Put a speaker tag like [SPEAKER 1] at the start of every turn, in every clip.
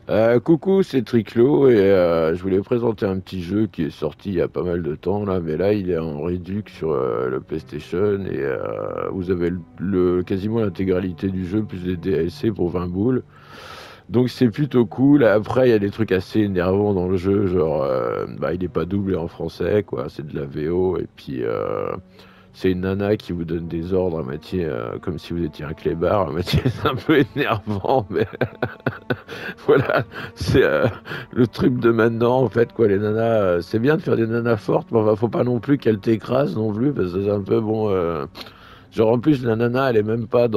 [SPEAKER 1] Coucou, c'est Triclo et je voulais présenter un petit jeu qui est sorti il y a pas mal de temps là, mais là il est en réduc sur le PlayStation et vous avez quasiment l'intégralité du jeu plus les DLC pour 20 boules. Donc c'est plutôt cool. Après il y a des trucs assez énervants dans le jeu, genre bah, il est pas doublé en français quoi, c'est de la VO et puis c'est une nana qui vous donne des ordres à moitié comme si vous étiez un clébard, à moitié c'est un peu énervant mais voilà, c'est le truc de maintenant, en fait, quoi. Les nanas, c'est bien de faire des nanas fortes, mais enfin, faut pas non plus qu'elles t'écrasent non plus, parce que c'est un peu bon. Genre, en plus, la nana, elle est même pas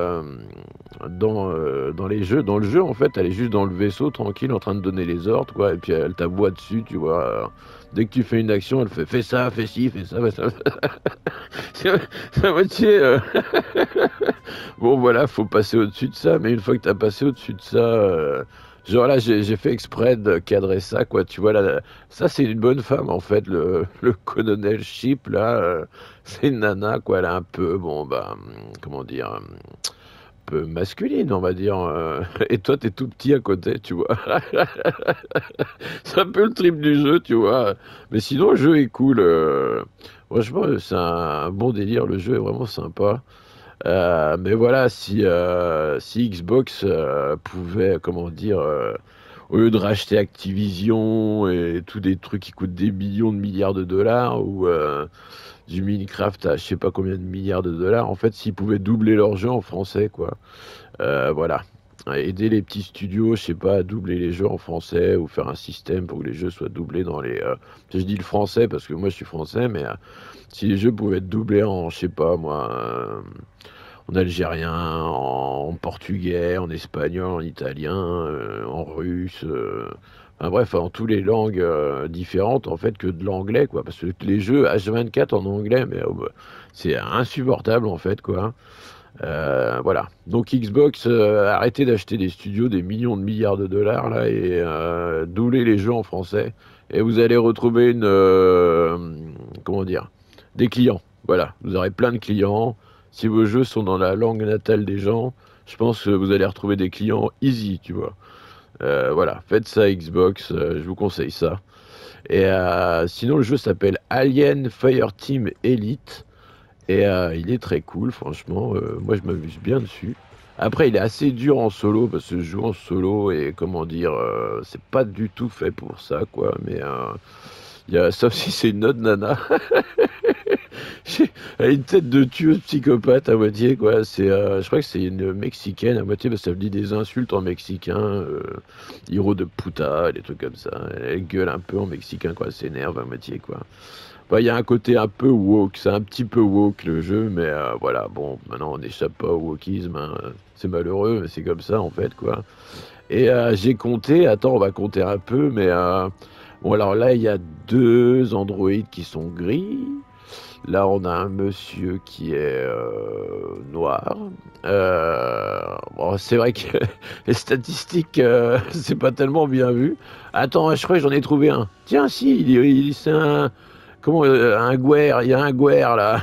[SPEAKER 1] dans les jeux. Dans le jeu, en fait, elle est juste dans le vaisseau, tranquille, en train de donner les ordres, quoi. Et puis, elle t'aboie dessus, tu vois. Dès que tu fais une action, elle fait fais ça, fais ci, fais ça, fais ça. C'est à moitié. Bon, voilà, faut passer au-dessus de ça, mais une fois que t'as passé au-dessus de ça, genre là, j'ai fait exprès de cadrer ça, quoi. Tu vois, là, ça, c'est une bonne femme, en fait, le colonel Chip, là, c'est une nana, quoi. Elle est un peu, bon, bah, comment dire, un peu masculine, on va dire. Et toi, t'es tout petit à côté, tu vois. C'est un peu le trip du jeu, tu vois. Mais sinon, le jeu est cool. Franchement, c'est un bon délire. Le jeu est vraiment sympa. Mais voilà, si Xbox pouvait, comment dire, au lieu de racheter Activision et tous des trucs qui coûtent des millions de milliards de dollars ou du Minecraft à je sais pas combien de milliards de dollars, en fait, s'ils pouvaient doubler leur jeu en français, quoi. Voilà. Aider les petits studios, je sais pas, à doubler les jeux en français ou faire un système pour que les jeux soient doublés dans les. Je dis le français parce que moi je suis français, mais si les jeux pouvaient être doublés en, je sais pas moi, en algérien, en portugais, en espagnol, en italien, en russe, enfin bref, en toutes les langues différentes en fait que de l'anglais quoi, parce que les jeux H24 en anglais, mais bah, c'est insupportable en fait quoi. Voilà. Donc Xbox, arrêtez d'acheter des studios des millions de milliards de dollars là et doubler les jeux en français et vous allez retrouver comment dire, des clients. Voilà, vous aurez plein de clients. Si vos jeux sont dans la langue natale des gens, je pense que vous allez retrouver des clients easy, tu vois. Voilà, faites ça Xbox, je vous conseille ça. Et sinon, le jeu s'appelle Alien Fireteam Elite. Et il est très cool, franchement. Moi, je m'amuse bien dessus. Après, il est assez dur en solo parce que je joue en solo et comment dire, c'est pas du tout fait pour ça, quoi. Mais sauf si c'est une autre nana. Elle a une tête de tueuse psychopathe à moitié, quoi. Je crois que c'est une mexicaine à moitié parce que ça me dit des insultes en mexicain, hiro de puta, des trucs comme ça. Elle gueule un peu en mexicain, quoi. Elle s'énerve à moitié, quoi. Bah, il y a un côté un peu woke, c'est un petit peu woke le jeu, mais voilà, bon, maintenant on n'échappe pas au wokisme, hein. C'est malheureux, mais c'est comme ça en fait, quoi. Et j'ai compté, attends, on va compter un peu, mais bon, alors là, il y a deux androïdes qui sont gris. Là, on a un monsieur qui est noir. Bon, c'est vrai que les statistiques, c'est pas tellement bien vu. Attends, je crois que j'en ai trouvé un. Tiens, si, c'est un. Comment un guerre, il y a un guerre là.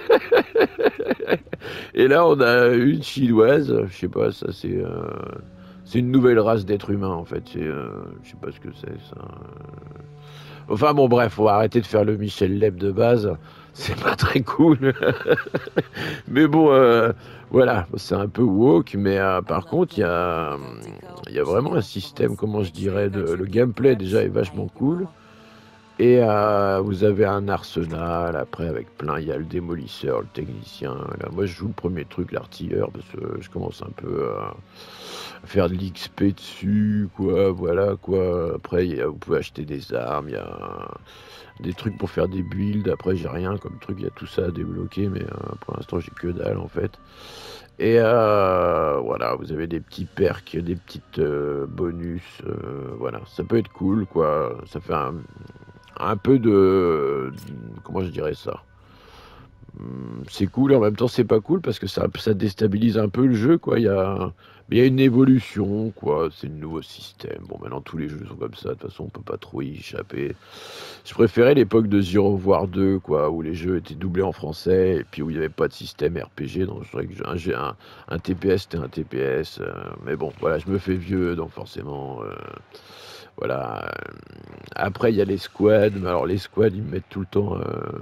[SPEAKER 1] Et là, on a une chinoise. Je sais pas, ça c'est une nouvelle race d'êtres humains en fait. Je sais pas ce que c'est ça. Enfin bon, bref, faut arrêter de faire le Michel Leb de base. C'est pas très cool. Mais bon, voilà, c'est un peu woke. Mais par contre, il y a vraiment un système, comment je dirais, le gameplay déjà est vachement cool. Et vous avez un arsenal après avec plein, il y a le démolisseur, le technicien. Là, moi je joue le premier truc, l'artilleur, parce que je commence un peu à faire de l'XP dessus, quoi, voilà, quoi. Après, vous pouvez acheter des armes, il y a des trucs pour faire des builds. Après, j'ai rien comme truc, il y a tout ça à débloquer, mais pour l'instant, j'ai que dalle en fait. Et voilà, vous avez des petits perks, des petites bonus, voilà, ça peut être cool, quoi. Ça fait un peu de, comment je dirais ça? C'est cool et en même temps c'est pas cool parce que ça déstabilise un peu le jeu, quoi. Mais il y a une évolution, quoi. C'est le nouveau système. Bon, maintenant tous les jeux sont comme ça. De toute façon, on peut pas trop y échapper. Je préférais l'époque de Zero War 2, quoi, où les jeux étaient doublés en français et puis où il n'y avait pas de système RPG. Donc je dirais que un TPS, c'était un TPS. Mais bon, voilà, je me fais vieux, donc forcément, voilà. Après, il y a les squads. Mais alors les squads, ils me mettent tout le temps.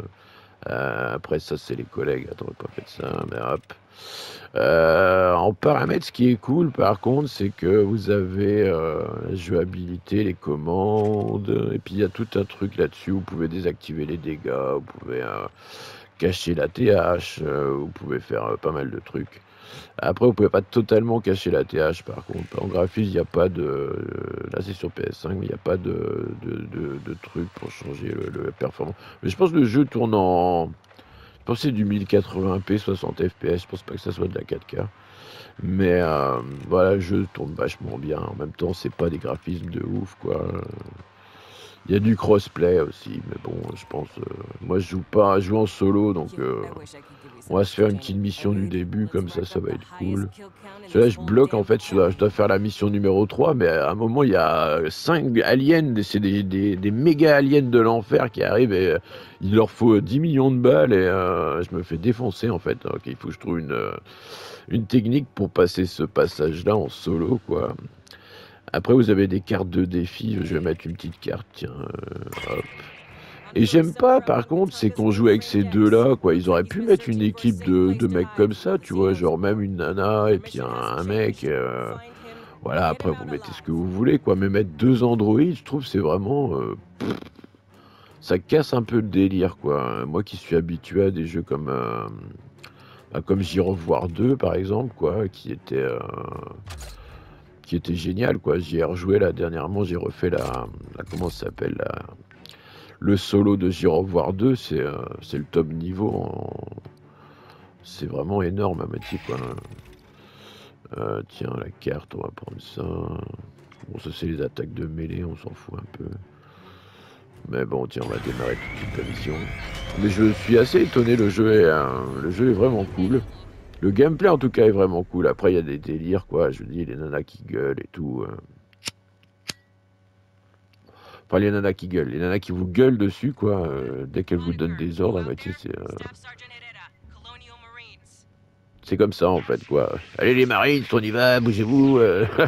[SPEAKER 1] Après, ça, c'est les collègues. Attends, pas fait ça, mais hop. En paramètres, ce qui est cool, par contre, c'est que vous avez la jouabilité, les commandes, et puis il y a tout un truc là-dessus. Vous pouvez désactiver les dégâts, vous pouvez cacher la TH, vous pouvez faire pas mal de trucs. Après, vous pouvez pas totalement cacher la TH, par contre. En graphisme, il n'y a pas de... Là, c'est sur PS5, mais il n'y a pas de truc pour changer le performance. Mais je pense que le jeu tourne en... Je pense que c'est du 1080p, 60 fps. Je pense pas que ça soit de la 4K. Mais voilà, le jeu tourne vachement bien. En même temps, c'est pas des graphismes de ouf, quoi. Il y a du crossplay aussi, mais bon, je pense... moi, je joue pas, je joue en solo, donc... on va se faire une petite mission du début, comme ça va être cool. Parce que là, je bloque, en fait, je dois faire la mission numéro 3, mais à un moment, il y a 5 aliens, c'est des méga aliens de l'enfer qui arrivent, et il leur faut 10 millions de balles, et je me fais défoncer, en fait. Donc, il faut que je trouve une technique pour passer ce passage-là en solo, quoi. Après, vous avez des cartes de défi, je vais mettre une petite carte, tiens, hop. Et j'aime pas, par contre, c'est qu'on joue avec ces deux-là, quoi. Ils auraient pu mettre une équipe de mecs comme ça, tu vois, genre même une nana et puis un mec. Voilà, après vous mettez ce que vous voulez, quoi. Mais mettre deux androïdes, je trouve, c'est vraiment, ça casse un peu le délire, quoi. Moi qui suis habitué à des jeux comme J'y revoir 2, par exemple, quoi, qui était génial, quoi. J'y ai rejoué là dernièrement, j'ai refait comment ça s'appelle, le solo de J'y revoir 2, c'est le top niveau. C'est vraiment énorme à Mathieu, quoi. Tiens, la carte, on va prendre ça. Bon, ça, c'est les attaques de mêlée, on s'en fout un peu. Mais bon, tiens, on va démarrer tout de suite la mission. Mais je suis assez étonné, le jeu est vraiment cool. Le gameplay, en tout cas, est vraiment cool. Après, il y a des délires, quoi. Je dis, les nanas qui gueulent et tout. Enfin, les nanas qui gueulent. Les nanas qui vous gueulent dessus, quoi. Dès qu'elles vous donnent des ordres, à moitié, c'est comme ça, en fait, quoi. Allez, les marines, on y va, bougez-vous.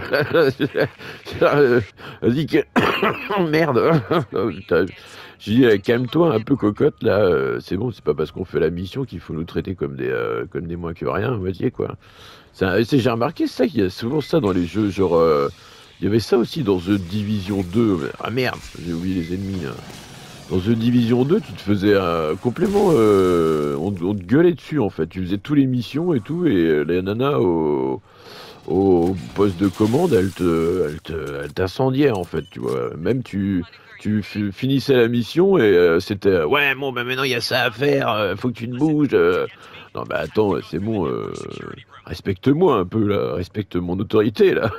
[SPEAKER 1] Vas-y, merde. Putain. J'ai dit, calme-toi un peu, cocotte, là. C'est bon, c'est pas parce qu'on fait la mission qu'il faut nous traiter comme des moins que rien, vous voyez, quoi. J'ai remarqué ça, qu'il y a souvent ça dans les jeux, genre... il y avait ça aussi dans The Division 2. Ah merde, j'ai oublié les ennemis, hein. Dans The Division 2, tu te faisais un complément. On te gueulait dessus, en fait. Tu faisais toutes les missions et tout, et les nanas au poste de commande, elles t'incendiaient, en fait, tu vois. Même finissais la mission et c'était ouais, bon, ben maintenant il y a ça à faire, faut que tu te bouges. Non, bah attends, c'est bon, respecte-moi un peu, là, respecte mon autorité, là.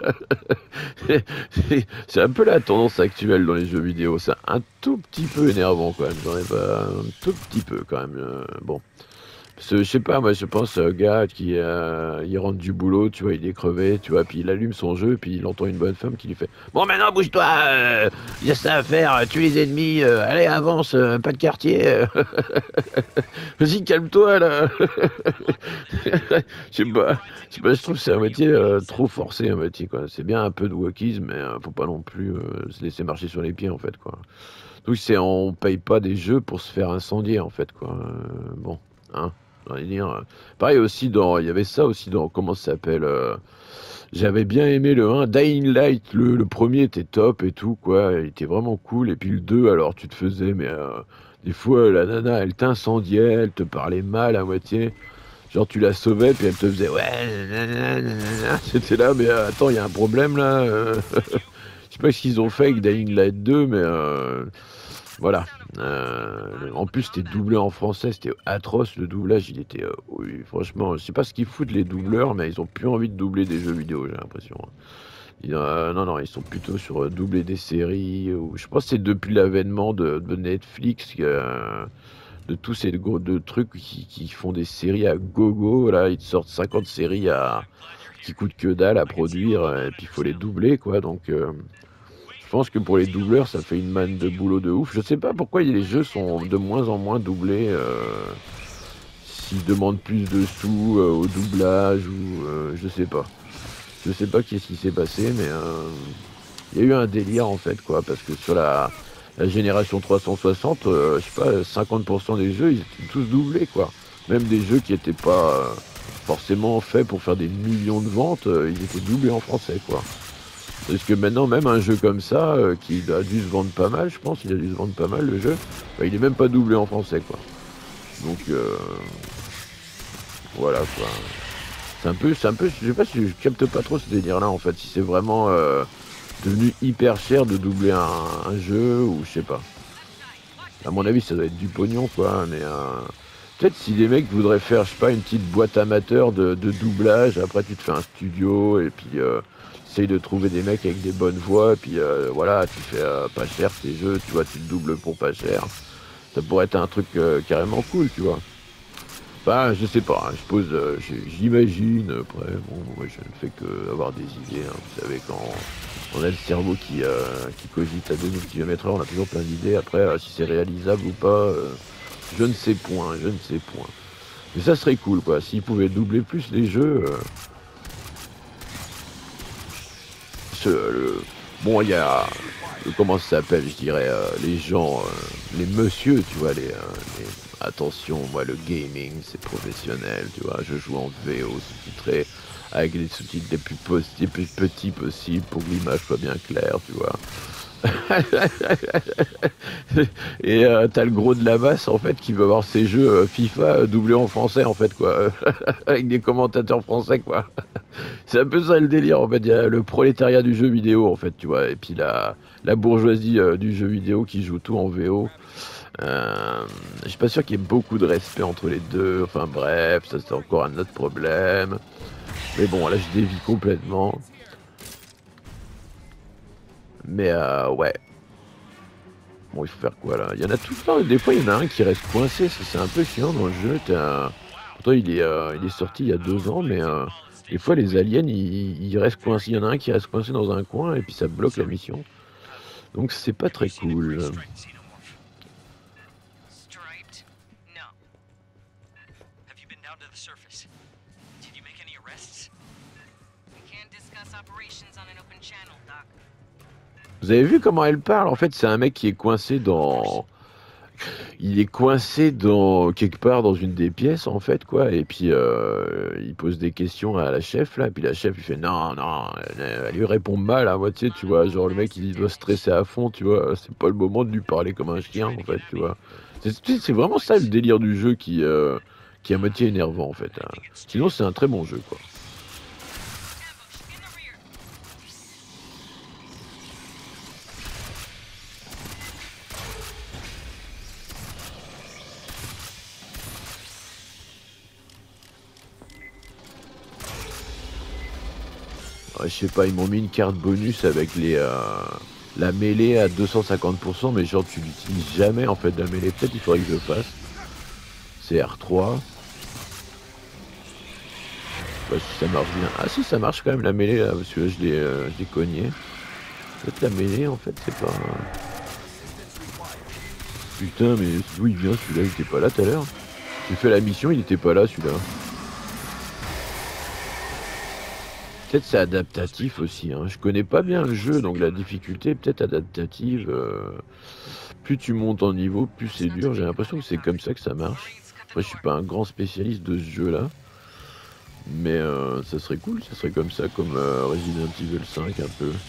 [SPEAKER 1] C'est un peu la tendance actuelle dans les jeux vidéo. C'est un tout petit peu énervant quand même. J'en ai pas un tout petit peu quand même. Bon. Parce que, je sais pas, moi je pense à un gars qui il rentre du boulot, tu vois, il est crevé, tu vois, puis il allume son jeu, puis il entend une bonne femme qui lui fait bon, maintenant bouge-toi, il y a ça à faire, tue les ennemis, allez avance, pas de quartier, vas-y calme-toi là. Je trouve que c'est à moitié trop forcé à moitié, quoi. C'est bien un peu de wokisme, mais faut pas non plus se laisser marcher sur les pieds, en fait, quoi. Donc on paye pas des jeux pour se faire incendier, en fait, quoi. Bon, hein. J'ai envie de dire, pareil aussi il y avait ça aussi dans, comment ça s'appelle, j'avais bien aimé le 1, Dying Light, le premier était top et tout, quoi, il était vraiment cool, et puis le 2, alors tu te faisais, mais des fois la nana elle t'incendiait, elle te parlait mal à moitié, genre tu la sauvais, puis elle te faisait ouais, nanana, nanana. C'était là, mais attends, il y a un problème là, je sais pas ce qu'ils ont fait avec Dying Light 2, mais voilà. En plus, c'était doublé en français, c'était atroce. Le doublage, il était. Oui, franchement, je sais pas ce qu'ils foutent les doubleurs, mais ils ont plus envie de doubler des jeux vidéo, j'ai l'impression. Non, non, ils sont plutôt sur doubler des séries. Je pense que c'est depuis l'avènement de Netflix de tous ces gros de trucs qui font des séries à gogo. Là, ils te sortent 50 séries qui coûtent que dalle à produire, et puis il faut les doubler, quoi. Donc, je pense que pour les doubleurs, ça fait une manne de boulot de ouf. Je sais pas pourquoi les jeux sont de moins en moins doublés. S'ils demandent plus de sous au doublage ou je sais pas. Je sais pas qu'est-ce qui s'est passé, mais il y a eu un délire en fait, quoi, parce que sur la génération 360, je sais pas, 50% des jeux, ils étaient tous doublés, quoi. Même des jeux qui étaient pas forcément faits pour faire des millions de ventes, ils étaient doublés en français, quoi. Parce que maintenant, même un jeu comme ça, qui a dû se vendre pas mal, je pense, il a dû se vendre pas mal le jeu, bah, il est même pas doublé en français, quoi. Donc, voilà, quoi. C'est un peu, je sais pas si je capte pas trop ce délire-là, en fait, si c'est vraiment devenu hyper cher de doubler un jeu, ou je sais pas. À mon avis, ça doit être du pognon, quoi, mais peut-être si les mecs voudraient faire, je sais pas, une petite boîte amateur de doublage, après tu te fais un studio, et puis t'essayes de trouver des mecs avec des bonnes voix, et puis voilà, tu fais pas cher tes jeux, tu vois, tu te doubles pour pas cher. Ça pourrait être un truc carrément cool, tu vois. Bah, je sais pas, hein, je pose, j'imagine, après, bon, moi je ne fais que avoir des idées, hein, vous savez, quand on a le cerveau qui cogite à 2000 km/h, on a toujours plein d'idées, après, si c'est réalisable ou pas, je ne sais point, je ne sais point. Mais ça serait cool, quoi, s'ils pouvaient doubler plus les jeux, bon, il y a, comment ça s'appelle, je dirais, les gens, les monsieur, tu vois, attention, moi, le gaming, c'est professionnel, tu vois, je joue en VO sous-titré, avec les sous-titres les plus petits possibles pour que l'image soit bien claire, tu vois. Et t'as le gros de la masse, en fait, qui veut avoir ses jeux FIFA doublés en français, en fait, quoi, avec des commentateurs français, quoi. C'est un peu ça le délire, en fait. Il y a le prolétariat du jeu vidéo, en fait, tu vois. Et puis la bourgeoisie du jeu vidéo qui joue tout en VO. Je suis pas sûr qu'il y ait beaucoup de respect entre les deux. Enfin bref, ça c'est encore un autre problème. Mais bon, là je dévie complètement. Mais ouais. Bon, il faut faire quoi là? Il y en a tout le temps. Des fois, il y en a un qui reste coincé. Ça, c'est un peu chiant dans le jeu. Pourtant, il est sorti il y a 2 ans, mais des fois, les aliens, ils restent coincés. Il y en a un qui reste coincé dans un coin et puis ça bloque la mission. Donc, c'est pas très cool. Vous avez vu comment elle parle? En fait, c'est un mec qui est coincé dans... Il est coincé dans quelque part dans une des pièces, en fait, quoi. Et puis, il pose des questions à la chef, là. Puis la chef, il fait non, non. Elle lui répond mal à moitié, tu vois. Genre, le mec, il doit stresser à fond, tu vois. C'est pas le moment de lui parler comme un chien, en fait, tu vois. C'est vraiment ça le délire du jeu qui est à moitié énervant, en fait, hein. Sinon, c'est un très bon jeu, quoi. Ouais, je sais pas, ils m'ont mis une carte bonus avec la mêlée à 250%, mais genre tu l'utilises jamais en fait la mêlée. Peut-être il faudrait que je le fasse. C'est R3. Je sais pas si ça marche bien. Ah si, ça marche quand même la mêlée là, parce que là je l'ai cogné. Peut-être la mêlée en fait, c'est pas... Putain, mais d'où il vient celui-là? Il était pas là tout à l'heure. J'ai fait la mission, il était pas là celui-là. Peut-être c'est adaptatif aussi, hein. Je connais pas bien le jeu, donc la difficulté est peut-être adaptative. Plus tu montes en niveau, plus c'est dur. J'ai l'impression que c'est comme ça que ça marche. Moi, je suis pas un grand spécialiste de ce jeu-là, mais ça serait cool, ça serait comme ça, comme Resident Evil 5 un peu.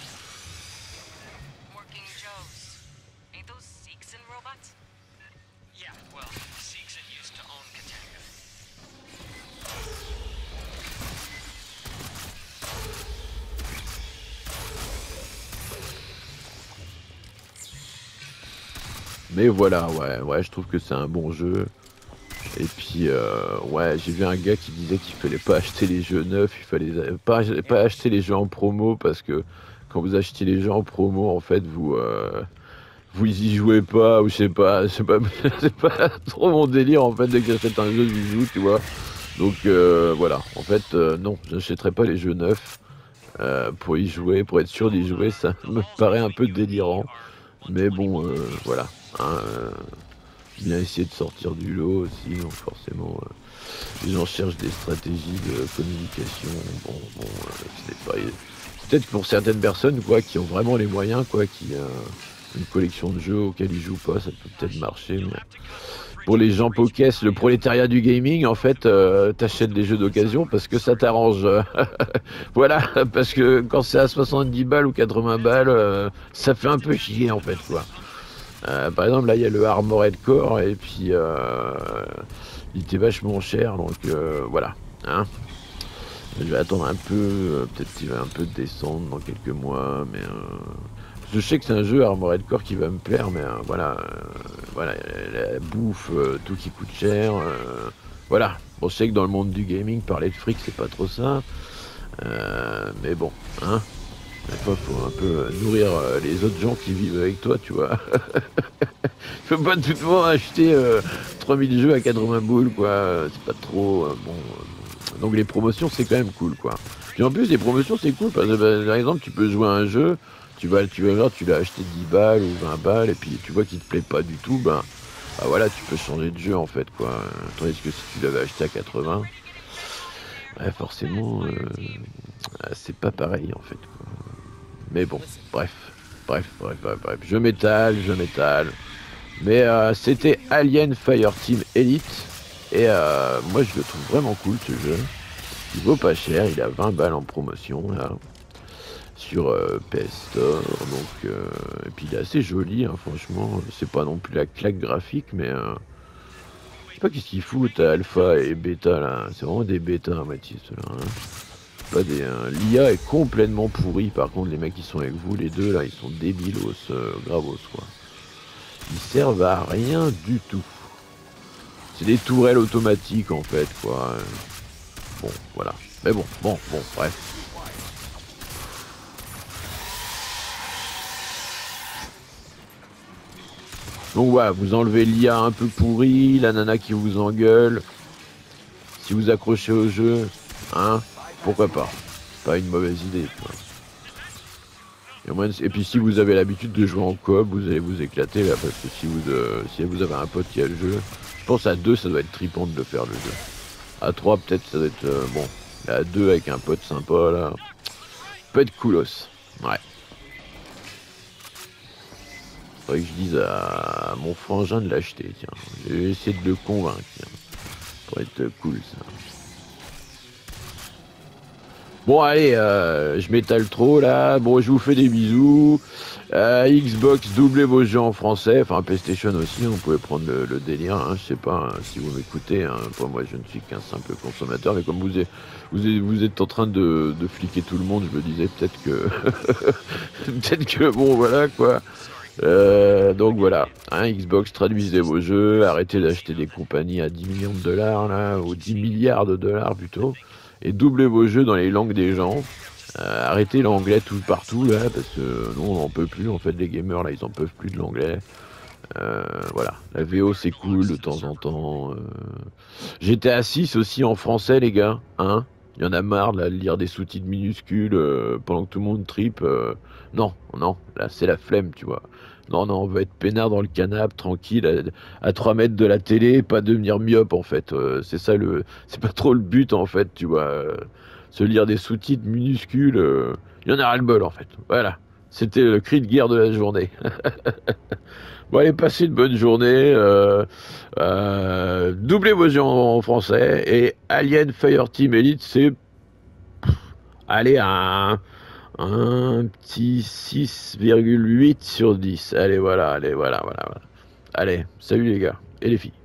[SPEAKER 1] Mais voilà, ouais, ouais, je trouve que c'est un bon jeu. Et puis, ouais, j'ai vu un gars qui disait qu'il fallait pas acheter les jeux neufs, il fallait pas acheter les jeux en promo parce que quand vous achetez les jeux en promo, en fait, vous y jouez pas, ou je sais pas, c'est pas, c'est pas trop mon délire en fait dès que j'achète un jeu, j'y joue, tu vois. Donc voilà, en fait, non, j'achèterai pas les jeux neufs pour y jouer, pour être sûr d'y jouer, ça me paraît un peu délirant. Mais bon, voilà, hein, bien essayer de sortir du lot aussi, donc forcément, les gens cherchent des stratégies de communication. Bon, c'est pas... Peut-être que pour certaines personnes, quoi, qui ont vraiment les moyens, quoi, qui une collection de jeux auxquels ils jouent pas, ça peut peut-être marcher, mais pour les gens poquesses, le prolétariat du gaming, en fait, t'achètes des jeux d'occasion parce que ça t'arrange. Voilà, parce que quand c'est à 70 balles ou 80 balles, ça fait un peu chier, en fait, quoi. Par exemple, là, il y a le Armored Core, et puis il était vachement cher, donc voilà. Hein. Je vais attendre un peu, peut-être qu'il va un peu descendre dans quelques mois, mais je sais que c'est un jeu Armored Core qui va me plaire, mais voilà, la bouffe, tout qui coûte cher, voilà. Bon, je sais que dans le monde du gaming, parler de fric, c'est pas trop ça, mais bon, hein. Des fois, faut un peu nourrir les autres gens qui vivent avec toi, tu vois. Faut pas tout le monde acheter 3000 jeux à 80 boules, quoi. C'est pas trop bon. Donc les promotions, c'est quand même cool, quoi. Puis en plus, les promotions, c'est cool parce que, bah, par exemple, tu peux jouer à un jeu, tu vas voir, tu l'as acheté 10 balles ou 20 balles, et puis tu vois qu'il te plaît pas du tout, bah voilà, tu peux changer de jeu, en fait, quoi. Tandis que si tu l'avais acheté à 80, ouais, forcément, c'est pas pareil, en fait, quoi. Mais bon, bref. Je m'étale. Mais c'était Alien Fireteam Elite. Et moi, je le trouve vraiment cool, ce jeu. Il vaut pas cher, il a 20 balles en promotion, là, sur PS Store. Donc, et puis, il est assez joli, hein, franchement. C'est pas non plus la claque graphique, mais je sais pas qu'est-ce qu'il fout, t'as alpha et bêta, là. C'est vraiment des bêtas, Mathis, là. Hein. Pas des. L'IA est complètement pourrie, par contre, les mecs qui sont avec vous, les deux, là, ils sont débilos, gravos, quoi. Ils servent à rien du tout. C'est des tourelles automatiques en fait, quoi. Bon, voilà. Mais bon, bref. Donc voilà, vous enlevez l'IA un peu pourri, la nana qui vous engueule. Si vous accrochez au jeu, hein, pourquoi pas. Pas une mauvaise idée, quoi. Et puis si vous avez l'habitude de jouer en coop, vous allez vous éclater là, parce que si vous avez un pote qui a le jeu, je pense à 2 ça doit être trippant de le faire le jeu. À 3 peut-être ça doit être bon. Mais à 2 avec un pote sympa là, peut être coolos. Ouais. Faudrait que je dise à mon frangin de l'acheter, tiens. Je vais essayer de le convaincre, tiens. Pour être cool ça. Bon allez, je m'étale trop là. Bon, je vous fais des bisous. Xbox, doublez vos jeux en français. Enfin, PlayStation aussi, on pouvait prendre le délire. Hein, je sais pas si vous m'écoutez. Hein, moi, je ne suis qu'un simple consommateur. Mais comme vous êtes en train de fliquer tout le monde, je me disais peut-être que... peut-être que, bon, voilà, quoi. Donc voilà, hein, Xbox, traduisez vos jeux, arrêtez d'acheter des compagnies à 10 millions de dollars, là, ou 10 milliards de dollars plutôt, et doublez vos jeux dans les langues des gens. Arrêtez l'anglais tout partout, là, parce que nous, on n'en peut plus, en fait, les gamers, là, ils en peuvent plus de l'anglais. Voilà, la VO, c'est cool de temps en temps. GTA 6 aussi en français, les gars, hein. Il y en a marre, là, de lire des sous-titres minuscules pendant que tout le monde tripe. Non, là, c'est la flemme, tu vois. Non, on va être peinard dans le canapé, tranquille, à 3 mètres de la télé, pas devenir myope, en fait. C'est ça c'est pas trop le but, en fait, tu vois. Se lire des sous-titres minuscules, il y en a ras-le-bol, en fait. Voilà. C'était le cri de guerre de la journée. Bon, allez, passez une bonne journée. Doublez vos yeux en français. Et Alien Fireteam Elite, c'est... Allez, un petit 6,8 sur 10. Allez, voilà. Allez, salut les gars et les filles.